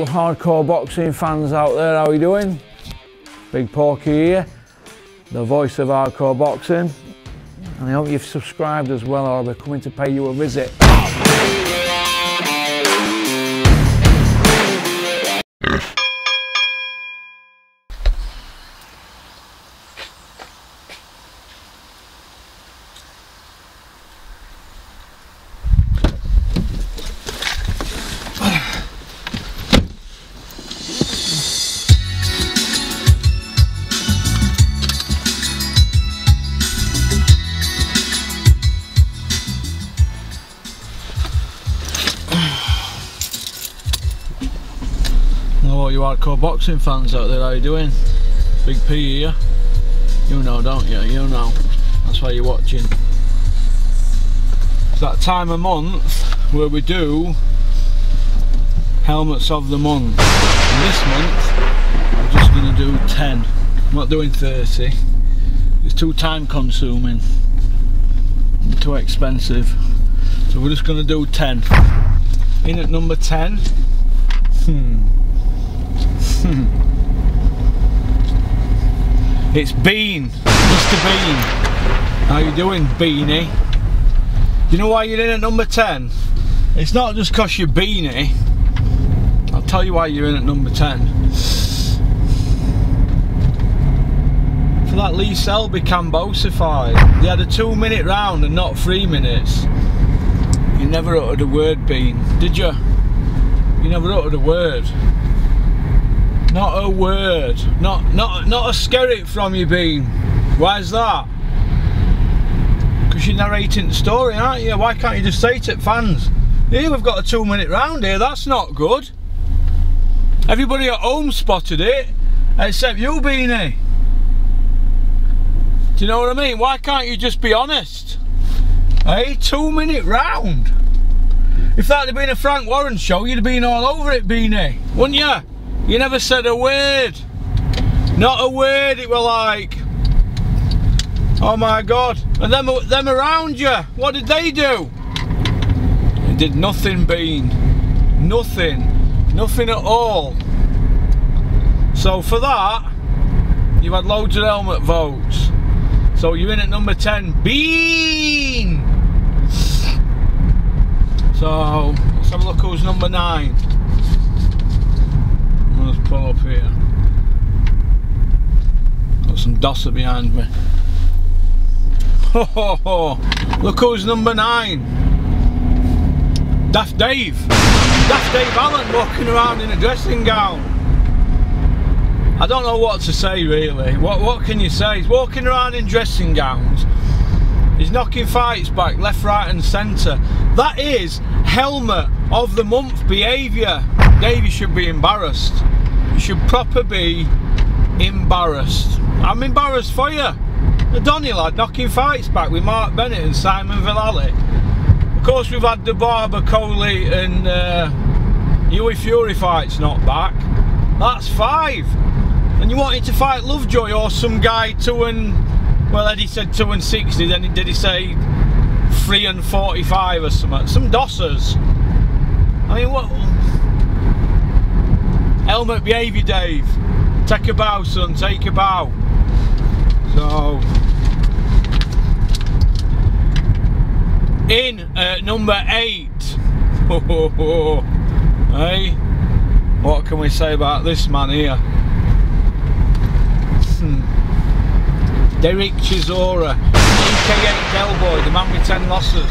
hardcore boxing fans out there, how are you doing? Big Porky here, the voice of hardcore boxing, and I hope you've subscribed as well, or I'll be coming to pay you a visit. Hello you hardcore boxing fans out there, how you doing? Big P here. You know, don't you? You know. That's why you're watching. It's that time of month where we do helmets of the month. And this month I'm just going to do 10. I'm not doing 30. It's too time consuming and too expensive. So we're just going to do 10. In at number 10. It's Bean, Mr. Bean. How you doing, Beanie? Do you know why you're in at number 10? It's not just because you're Beanie. I'll tell you why you're in at number 10. For that Lee Selby Cambosa fight, they had a 2-minute round and not 3 minutes. You never uttered a word, Bean, did you? You never uttered a word. Not a word, not a skerrit from you, Bean. Why's that? Because you're narrating the story, aren't you? Why can't you just say to fans, here we've got a 2-minute round here, that's not good. Everybody at home spotted it, except you, Beanie. Do you know what I mean? Why can't you just be honest? Hey, 2-minute round. If that had been a Frank Warren show, you'd have been all over it, Beanie, wouldn't you? You never said a word. Not a word. It were like, oh my God. And them around you, what did they do? They did nothing, Bean. Nothing. Nothing at all. So for that, you've had loads of helmet votes. So you're in at number 10. Bean! So, let's have a look who's number 9. Let's pull up here. Got some Dosser behind me. Ho ho ho! Look who's number 9. Daft Dave. Daft Dave Allen walking around in a dressing gown. I don't know what to say really. What can you say? He's walking around in dressing gowns. He's knocking fights back left, right and centre. That is helmet of the month behaviour. Dave, you should be embarrassed. You should proper be embarrassed. I'm embarrassed for you. The Donny lad knocking fights back with Mark Bennett and Simon Villali. Of course we've had the Barber, Coley and Huey Fury fights knocked back. That's 5. And you wanted to fight Lovejoy or some guy 2 and... Well, Eddie said 2 and 60, then did he say 3 and 45 or something? Some dossers. I mean, what? Helmet behaviour, Dave. Take a bow, son, take a bow. So, in at number 8. Hey, what can we say about this man here? Derek Chisora, aka Del Boy, the man with 10 losses.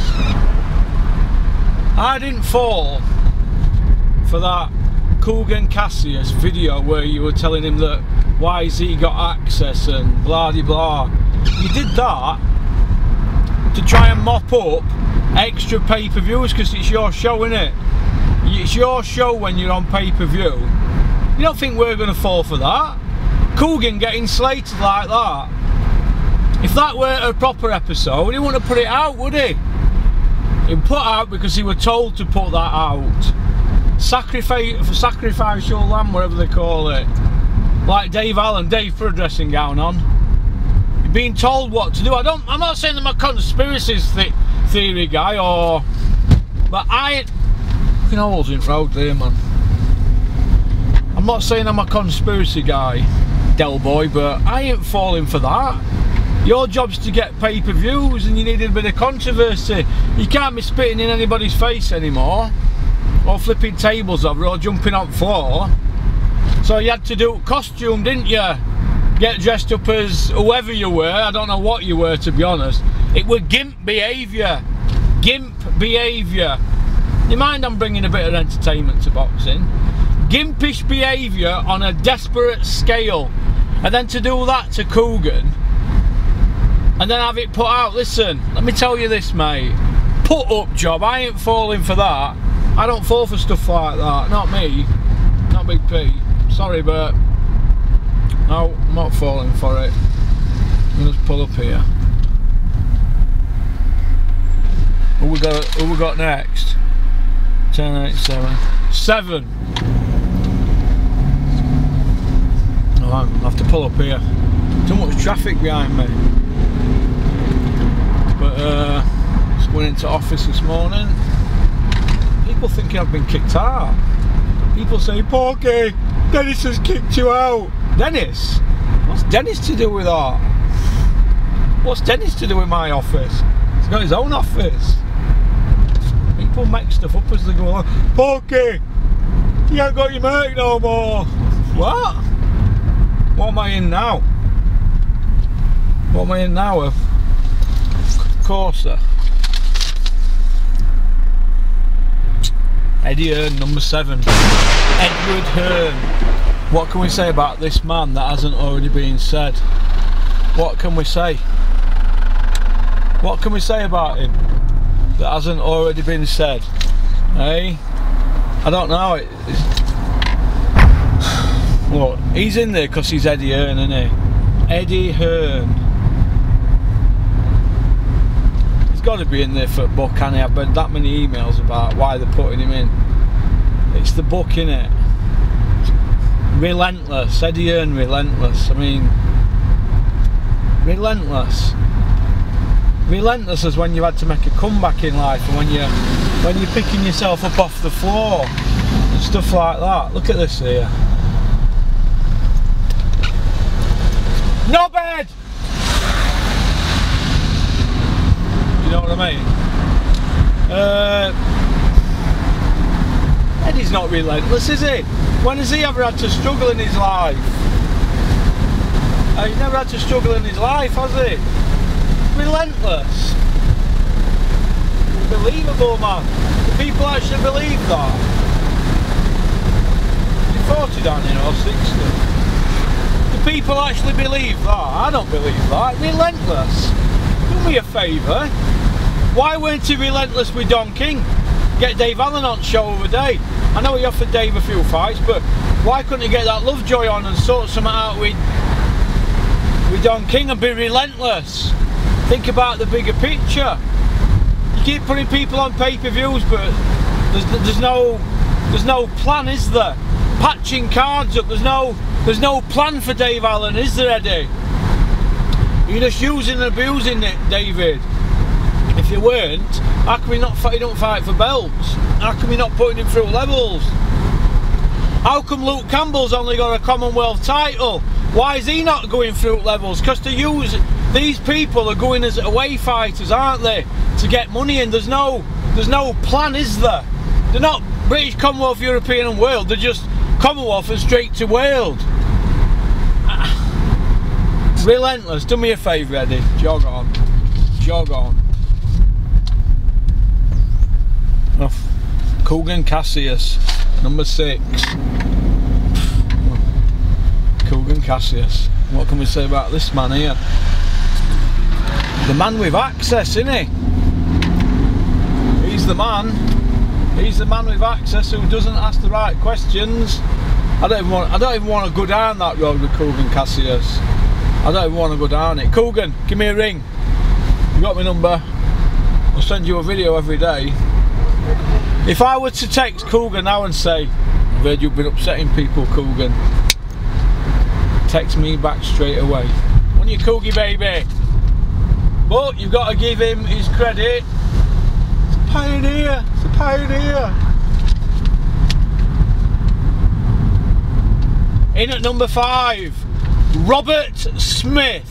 I didn't fall for that Kugan Cassius video where you were telling him that YZ got access and blah de blah. You did that to try and mop up extra pay-per-views because it's your show, innit? It's your show when you're on pay-per-view. You don't think we're going to fall for that? Kugan getting slated like that. If that were a proper episode, he wouldn't have put it out, would he? He'd put out because he was told to put that out. Sacrificial lamb, whatever they call it. Like Dave Allen. Dave, put a dressing gown on. You're being told what to do. I'm not saying I'm a conspiracy theory guy, but I... Fucking holes in road there, man. I'm not saying I'm a conspiracy guy, Del Boy, but I ain't falling for that. Your job's to get pay-per-views, and you need a bit of controversy. You can't be spitting in anybody's face anymore, or flipping tables over, or jumping on floor. So you had to do costume, didn't you? Get dressed up as whoever you were. I don't know what you were, to be honest. It was gimp behaviour. Gimp behaviour. You mind I'm bringing a bit of entertainment to boxing? Gimpish behaviour on a desperate scale. And then to do that to Coogan, and then have it put out. Listen, let me tell you this, mate. Put up job. I ain't falling for that. I don't fall for stuff like that. Not me. Not Big P. Sorry, but no, I'm not falling for it. Let's pull up here. Who we got next? 10, 8, 7. 7. Oh, I'll have to pull up here. Too much traffic behind me. But just went into office this morning. People thinking I've been kicked out. People say, Porky, Dennis has kicked you out. Dennis? What's Dennis to do with that? What's Dennis to do with my office? He's got his own office. People make stuff up as they go along. Porky, you ain't got your merc no more. What? What am I in now? What am I in now of? Corsa. Eddie Hearn, number 7. Edward Hearn. What can we say about this man that hasn't already been said? What can we say? What can we say about him that hasn't already been said? Hey? I don't know. Look, he's in there because he's Eddie Hearn, isn't he? Eddie Hearn. He's got to be in there for a book, and I've read that many emails about why they're putting him in. It's the book, innit? Relentless. Eddie Hearn, relentless. I mean, relentless. Relentless is when you had to make a comeback in life, and when you're picking yourself up off the floor and stuff like that. Look at this here. No bed. You know what I mean? Eddie's not relentless, is he? When has he ever had to struggle in his life? He's never had to struggle in his life, has he? Relentless. Unbelievable, man. Do people actually believe that? You're 40 down here, or 60? Do people actually believe that? I don't believe that. Relentless. Do me a favour. Why weren't he relentless with Don King? Get Dave Allen on show over day. I know he offered Dave a few fights, but why couldn't he get that Lovejoy on and sort something out with Don King and be relentless? Think about the bigger picture. You keep putting people on pay-per-views, but there's no plan, is there? Patching cards up. There's no plan for Dave Allen, is there, Eddie? You're just using and abusing it, David. If you weren't, how come you don't fight for belts? How come you're not putting him through levels? How come Luke Campbell's only got a Commonwealth title? Why is he not going through levels? Because to use these people are going as away fighters, aren't they? To get money in. There's no plan, is there? They're not British, Commonwealth, European and World. They're just Commonwealth and straight to World. Relentless. Do me a favour, Eddie. Jog on. Jog on. Oh. Kugan Cassius, number 6. Kugan Cassius. What can we say about this man here? The man with access, isn't he? He's the man. He's the man with access who doesn't ask the right questions. I don't even want to go down that road with Kugan Cassius. I don't even want to go down it. Kugan, give me a ring. You got my number. I'll send you a video every day. If I were to text Kugan now and say, I've heard you've been upsetting people, Kugan, text me back straight away. On your Coogie, baby. But you've got to give him his credit. It's a pioneer. It's a pioneer. In at number 5, Robert Smith.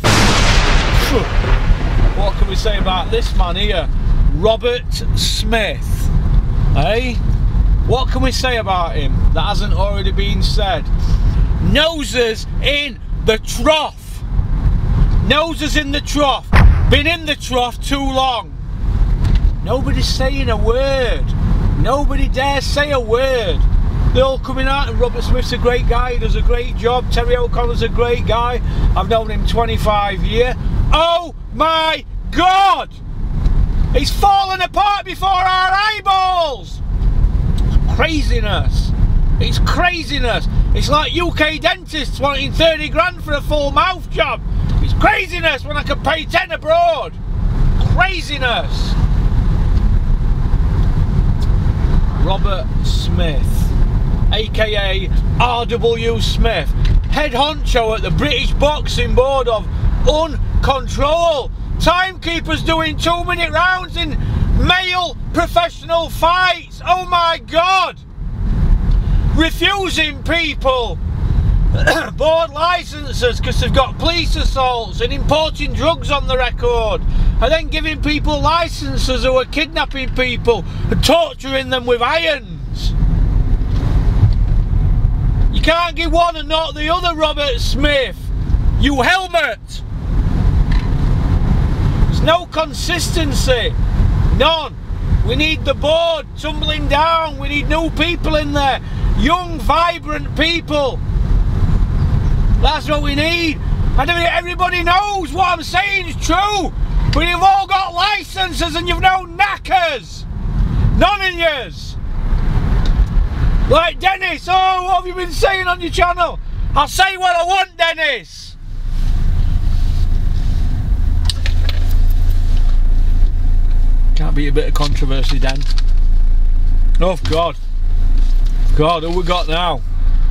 What can we say about this man here? Robert Smith. Eh? What can we say about him that hasn't already been said? Noses in the trough. Noses in the trough. Been in the trough too long. Nobody's saying a word. Nobody dares say a word. They're all coming out, and Robert Smith's a great guy, he does a great job. Terry O'Connor's a great guy. I've known him 25 years. Oh my God! He's fallen apart before our eyeballs! It's craziness. It's craziness. It's like UK dentists wanting 30 grand for a full mouth job. It's craziness when I can pay 10 abroad. Craziness. Robert Smith, aka RW Smith, head honcho at the British Boxing Board of Uncontrol. Timekeepers doing 2-minute rounds in male professional fights. Oh my God! Refusing people board licenses because they've got police assaults and importing drugs on the record, and then giving people licenses who are kidnapping people and torturing them with irons. You can't give one and not the other, Robert Smith. You helmet. There's no consistency. None. We need the board tumbling down. We need new people in there. Young, vibrant people. That's what we need. And everybody knows what I'm saying is true. But you've all got licenses and you've no knackers. None of yous. Like Dennis, oh, what have you been saying on your channel? I'll say what I want, Dennis. Can't be a bit of controversy, Dan. Oh, God. God, who we got now?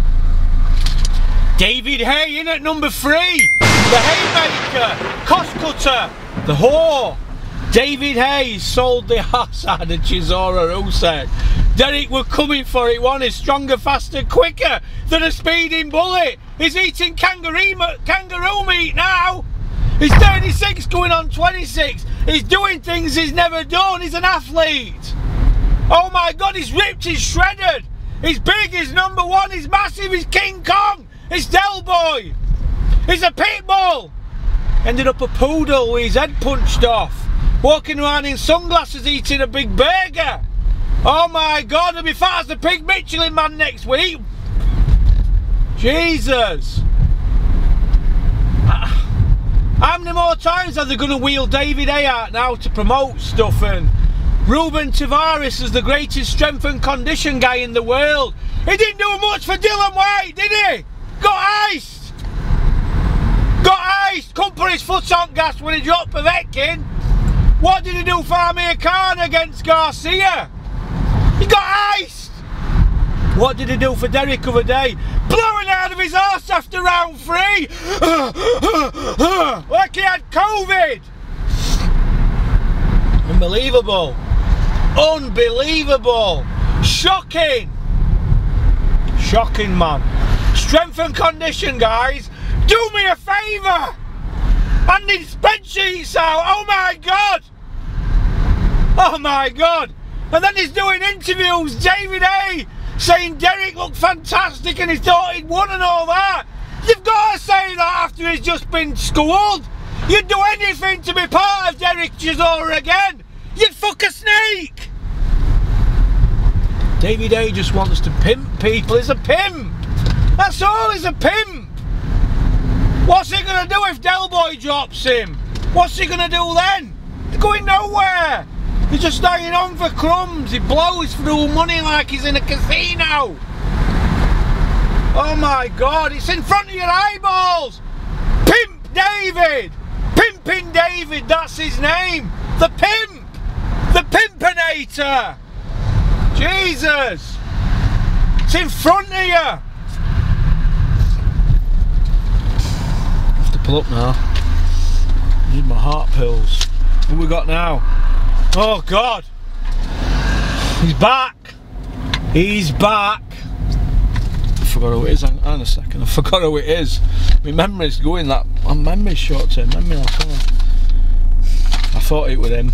David Haye in at number 3. The haymaker, cost cutter, the whore. David Haye sold the arse out of Chisora Usyk. Derek were coming for it. One is stronger, faster, quicker than a speeding bullet. He's eating kangaroo meat now. He's 36 going on 26. He's doing things he's never done. He's an athlete. Oh my God, he's ripped, he's shredded. He's big, he's number 1, he's massive, he's King Kong. He's Del Boy. He's a pit bull. Ended up a poodle with his head punched off. Walking around in sunglasses eating a big burger. Oh my God, he'll be fat as the Pig Michelin Man next week. Jesus. How many more times are they going to wheel David Haye out now to promote stuff? And Ruben Tavares is the greatest strength and condition guy in the world. He didn't do much for Dylan White, did he? Got iced. Got iced. Couldn't put his foot on gas when he dropped Povetkin. What did he do for Amir Khan against Garcia? He got iced. What did he do for Derek the other day? Blowing out of his arse after round 3. Like he had COVID. Unbelievable. Unbelievable. Shocking. Shocking, man. Strength and condition, guys. Do me a favour. I need spreadsheets out. Oh my God. Oh my God. And then he's doing interviews, David Haye, saying Derek looked fantastic and he thought he'd won and all that. You've got to say that after he's just been schooled. You'd do anything to be part of Derek Chisora again. You'd fuck a snake. David Haye just wants to pimp people. He's a pimp. That's all, he's a pimp. What's he going to do if Del Boy drops him? What's he going to do then? He's going nowhere. He's just hanging on for crumbs. He blows through money like he's in a casino. Oh my God, it's in front of your eyeballs. Pimp David. Pimpin' David, that's his name. The pimp. The Pimpinator. Jesus. It's in front of you. I have to pull up now. I need my heart pills. What we got now? Oh God. He's back. He's back. forgot who it is. Hang on a second. I forgot who it is. My memory's going that. My memory's short term memory. I thought it was him.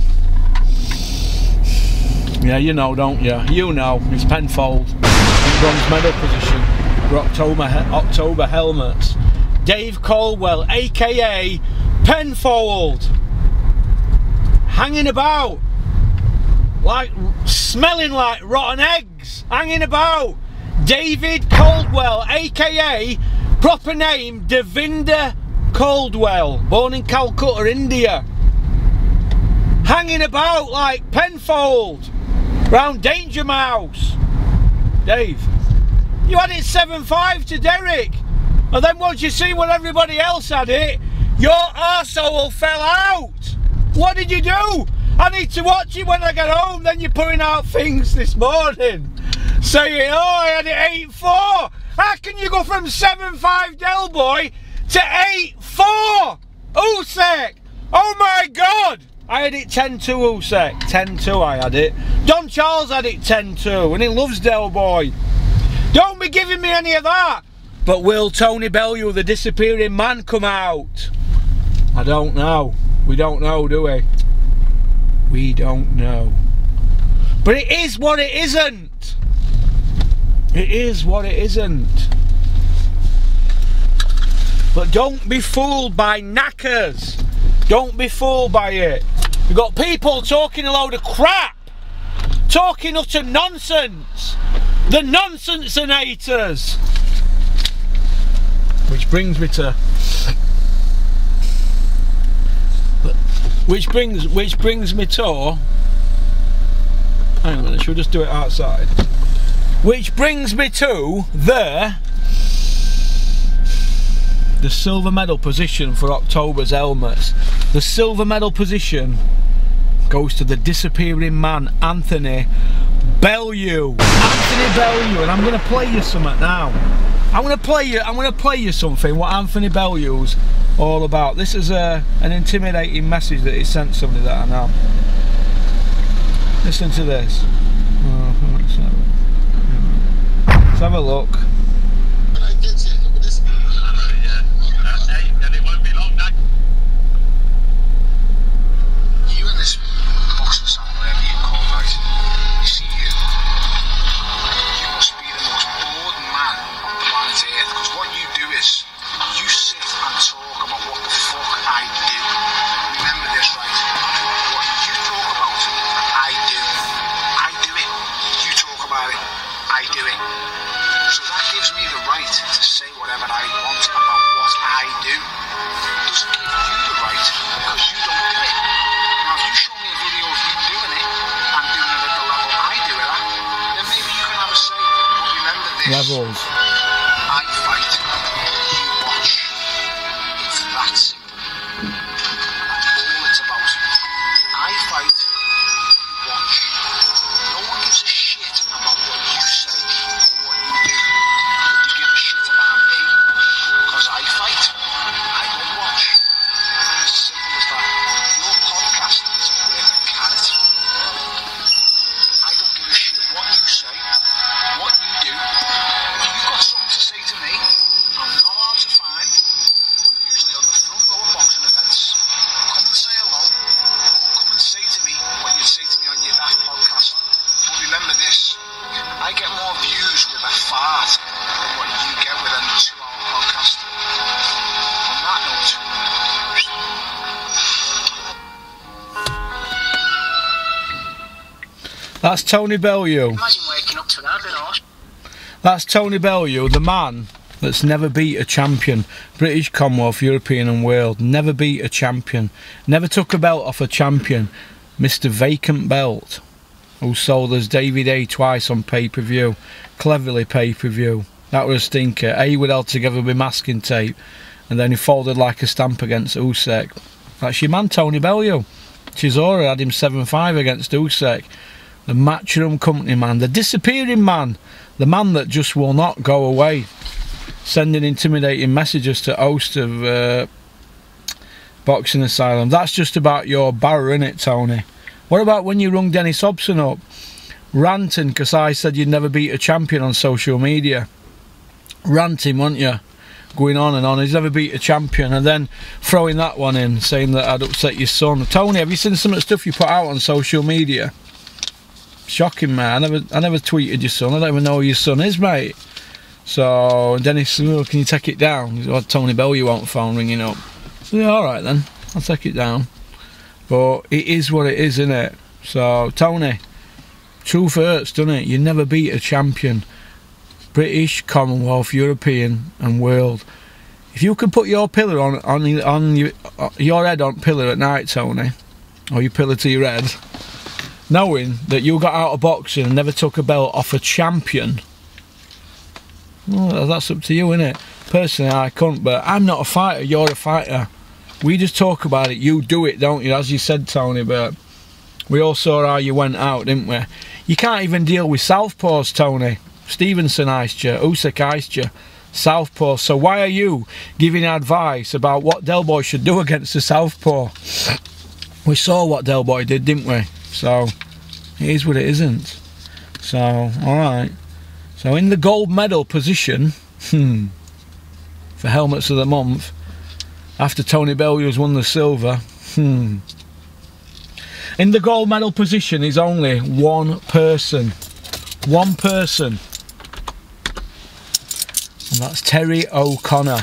Yeah, you know, don't you? You know, it's Penfold. Bronze medal position for October helmets. Dave Caldwell, aka Penfold, hanging about like smelling like rotten eggs. Hanging about. David Caldwell, aka proper name Devinder Caldwell, born in Calcutta, India. Hanging about like Penfold round Danger Mouse. Dave, you had it 7-5 to Derek, and then once you see what everybody else had it, your arsehole fell out. What did you do? I need to watch it when I get home. Then you're putting out things this morning saying, oh, I had it 8-4. How can you go from 7-5 Del Boy to 8-4 Usyk? Oh my God! I had it 10-2 Usyk. 10-2 I had it. Don Charles had it 10-2 and he loves Del Boy. Don't be giving me any of that. But will Tony Bellew, the disappearing man, come out? I don't know. We don't know, do we? We don't know. But it is what it isn't. It is what it isn't. But don't be fooled by knackers. Don't be fooled by it. You've got people talking a load of crap. Talking utter nonsense. The nonsense-inators. Which brings me to... Which brings me to... Hang on a minute, should we just do it outside? Which brings me to the silver medal position for October's helmets. The silver medal position goes to the disappearing man, Anthony Bellew. Anthony Bellew, and I'm going to play you something now. I'm going to play you something what Anthony Bellew's all about. This is an intimidating message that he sent somebody that I know. Listen to this. Let's have a look. Levels. I fight, you watch. It's that simple. That's all it's about. I fight, you watch. No one gives a shit about what you say or what you do. But you give a shit about me because I fight. I don't watch. As simple as that. Your podcast isn't worth a carrot. I don't give a shit what you say, what you do. Something to say to me, I'm not hard to find. I'm usually on the front row of boxing events. Come and say hello, or come and say to me what you say to me on your daft podcast. But remember this, I get more views with a fart than what you get with a 2-hour podcast. On that note, that's Tony Bellew. Imagine waking up to that, bit of That's Tony Bellew, the man that's never beat a champion. British, Commonwealth, European and world. Never beat a champion. Never took a belt off a champion. Mr. Vacant Belt. Who sold us David A twice on pay-per-view. Cleverly pay-per-view. That was a stinker. A was held together with masking tape. And then he folded like a stamp against Usyk. That's your man, Tony Bellew. Chisora had him 7-5 against Usyk. The Matchroom Company man. The disappearing man. The man that just will not go away, sending intimidating messages to host of Boxing Asylum. That's just about your barrow, innit, Tony? What about when you rung Dennis Hobson up, ranting because I said you'd never beat a champion on social media? ranting, weren't you? Going on and on. He's never beat a champion, and then throwing that one in, saying that I'd upset your son. Tony, have you seen some of the stuff you put out on social media? Shocking, man. I never tweeted your son. I don't even know who your son is, mate. So Dennis said, "Oh, can you take it down?" He said, "Oh, Tony Bell, you won't phone ringing up." So, yeah, all right then, I'll take it down. But it is what it is, isn't it? So Tony, truth hurts, doesn't it? You never beat a champion. British, Commonwealth, European and world. If you can put your pillar on your head on pillar at night, Tony, or your pillar to your head, knowing that you got out of boxing and never took a belt off a champion, well, that's up to you, innit? Personally, I couldn't, but I'm not a fighter, you're a fighter. We just talk about it, you do it, don't you? As you said, Tony, but we all saw how you went out, didn't we? You can't even deal with southpaws, Tony. Stevenson iced you, Usyk iced you, southpaw. So why are you giving advice about what Del Boy should do against the southpaw? We saw what Del Boy did, didn't we? So it is what it isn't. So alright. So in the gold medal position for helmets of the month, after Tony Bellews won the silver, in the gold medal position is only one person. One person. And that's Terry O'Connor.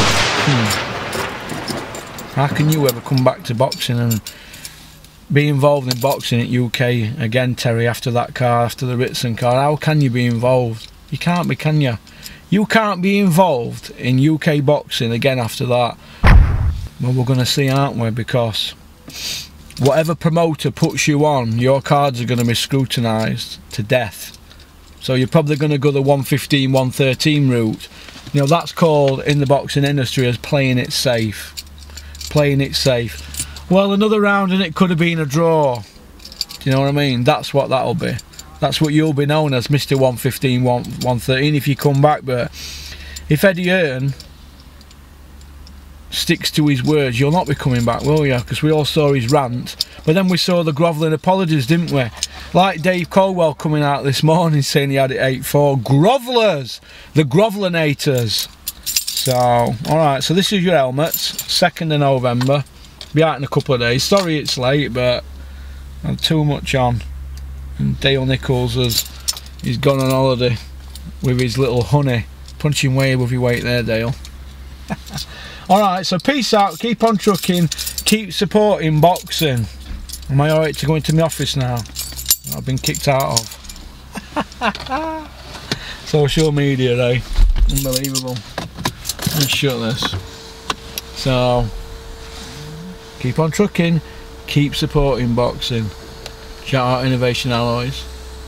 How can you ever come back to boxing and be involved in boxing at UK again, Terry, after that car, after the Ritson car? How can you be involved? You can't be, can you? You can't be involved in UK boxing again after that. Well, we're going to see, aren't we? Because whatever promoter puts you on, your cards are going to be scrutinised to death. So you're probably going to go the 115, 113 route. You know, that's called in the boxing industry as playing it safe. Playing it safe. Well, another round and it could have been a draw. Do you know what I mean? That's what that'll be. That's what you'll be known as, Mr. 115, 113 if you come back. But if Eddie Hearn sticks to his words, you'll not be coming back, will you? Because we all saw his rant. But then we saw the grovelling apologies, didn't we? Like Dave Colwell coming out this morning saying he had it 8-4. Grovellers! The Grovelinators. So, alright, so this is your helmets. 2nd of November. Be out in a couple of days. Sorry it's late, but I'm too much on. And Dale Nichols he's gone on holiday with his little honey. Punching way above your weight there, Dale. Alright, so peace out. Keep on trucking. Keep supporting boxing. Am I alright to go into my office now? I've been kicked out of. Social media, eh? Unbelievable. Let's shut this. So, keep on trucking. Keep supporting boxing. Shout out Innovation Alloys.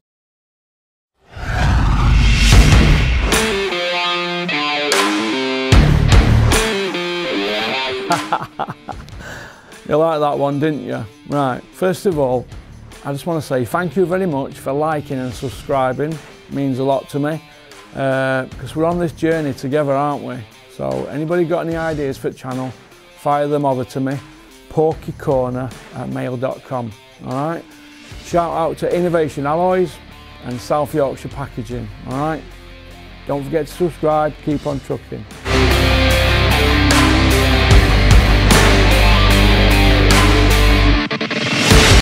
You like that one, didn't you? Right, first of all, I just want to say thank you very much for liking and subscribing. It means a lot to me, because we're on this journey together, aren't we? So anybody got any ideas for the channel, fire them over to me, porkycorner@mail.com. Alright? Shout out to Innovation Alloys and South Yorkshire Packaging. Alright? Don't forget to subscribe, keep on trucking.